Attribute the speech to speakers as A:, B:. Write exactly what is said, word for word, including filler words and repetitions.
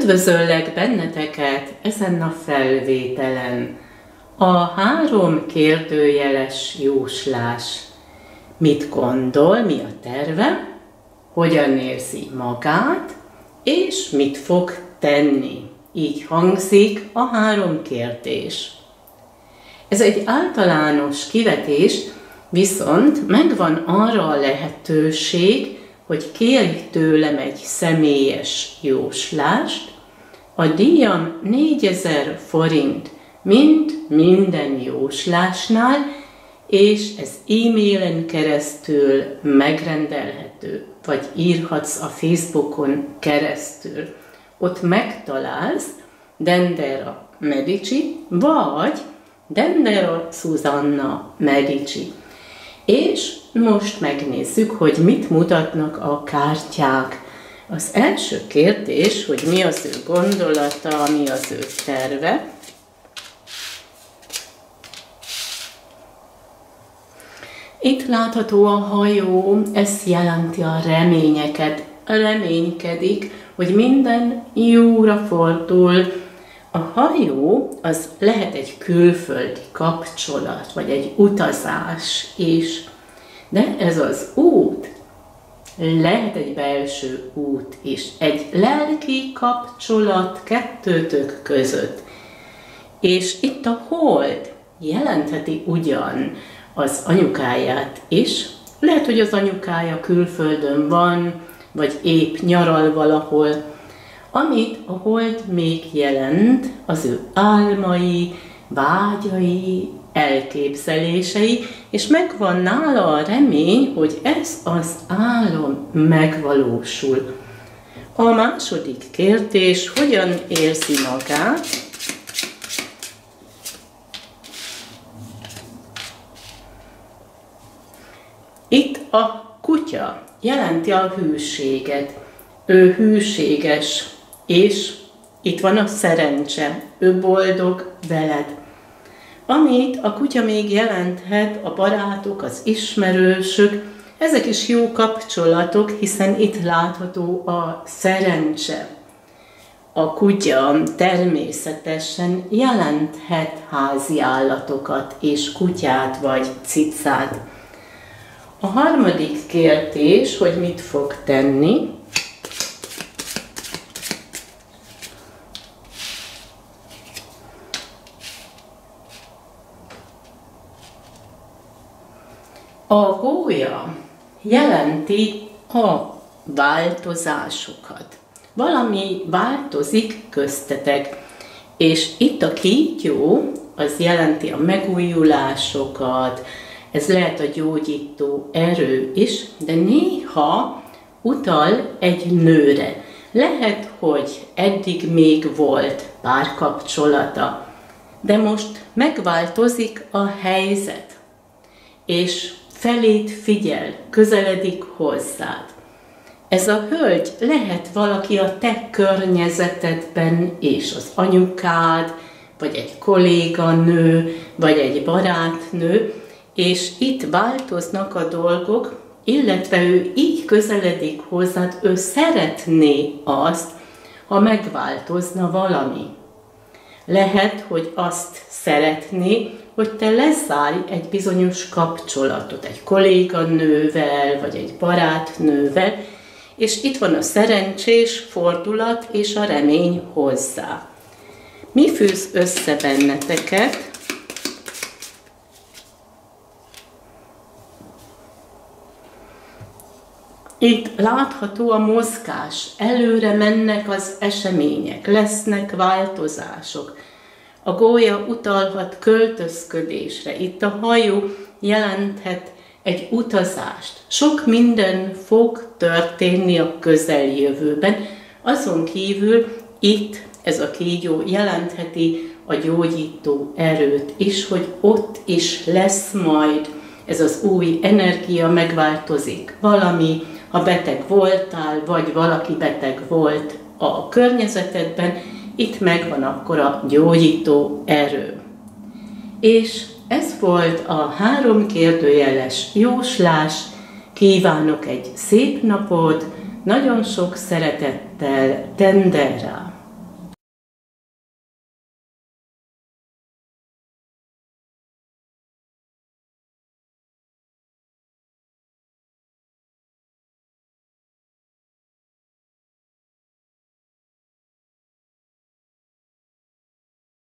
A: Üdvözöllek benneteket ezen a felvételen. A három kérdőjeles jóslás. Mit gondol, mi a terve, hogyan érzi magát, és mit fog tenni. Így hangzik a három kérdés. Ez egy általános kivetés, viszont megvan arra a lehetőség, hogy kérj tőlem egy személyes jóslást. A díjam négyezer forint, mint minden jóslásnál, és ez e-mailen keresztül megrendelhető, vagy írhatsz a Facebookon keresztül. Ott megtalálsz Dendera Medici, vagy Dendera Susanna Medici. És most megnézzük, hogy mit mutatnak a kártyák. Az első kérdés, hogy mi az ő gondolata, mi az ő terve. Itt látható a hajó, ez jelenti a reményeket. Reménykedik, hogy minden jóra fordul. A hajó az lehet egy külföldi kapcsolat, vagy egy utazás is. De ez az út lehet egy belső út is, egy lelki kapcsolat kettőtök között. És itt a hold jelentheti ugyan az anyukáját is. Lehet, hogy az anyukája külföldön van, vagy épp nyaral valahol. Amit a hold még jelent, az ő álmai, vágyai, elképzelései, és megvan nála a remény, hogy ez az álom megvalósul. A második kérdés, hogyan érzi magát? Itt a kutya jelenti a hűséget. Ő hűséges, és itt van a szerencse. Ő boldog veled. Amit a kutya még jelenthet, a barátok, az ismerősök, ezek is jó kapcsolatok, hiszen itt látható a szerencse. A kutya természetesen jelenthet házi állatokat, és kutyát vagy cicát. A harmadik kérdés, hogy mit fog tenni. A gólya jelenti a változásokat. Valami változik köztetek, és itt a kígyó az jelenti a megújulásokat, ez lehet a gyógyító erő is, de néha utal egy nőre. Lehet, hogy eddig még volt párkapcsolata, de most megváltozik a helyzet, és feléd figyel, közeledik hozzád. Ez a hölgy lehet valaki a te környezetedben is, az anyukád, vagy egy kolléganő, vagy egy barátnő, és itt változnak a dolgok, illetve ő így közeledik hozzád, ő szeretné azt, ha megváltozna valami. Lehet, hogy azt szeretné, hogy te lezárj egy bizonyos kapcsolatot, egy kolléganővel, vagy egy barátnővel, és itt van a szerencsés fordulat és a remény hozzá. Mi fűz össze benneteket? Itt látható a mozgás, előre mennek az események, lesznek változások. A gólya utalhat költözködésre, itt a hajó jelenthet egy utazást. Sok minden fog történni a közeljövőben, azon kívül itt ez a kígyó jelentheti a gyógyító erőt is, hogy ott is lesz majd ez az új energia, megváltozik valami, ha beteg voltál, vagy valaki beteg volt a környezetedben, itt megvan akkor a gyógyító erő. És ez volt a három kérdőjeles jóslás. Kívánok egy szép napot, nagyon sok szeretettel, Dendera!